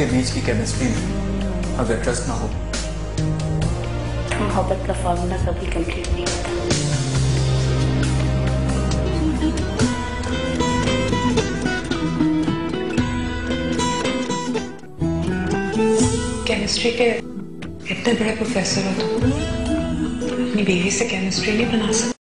के बीच की केमिस्ट्री में अगर ट्रस्ट ना हो, मोहब्बत का फॉर्मूला कभी कंप्लीट नहीं होता। केमिस्ट्री के इतने बड़े प्रोफेसर हो तो अपनी बीवी से केमिस्ट्री नहीं बना सकते?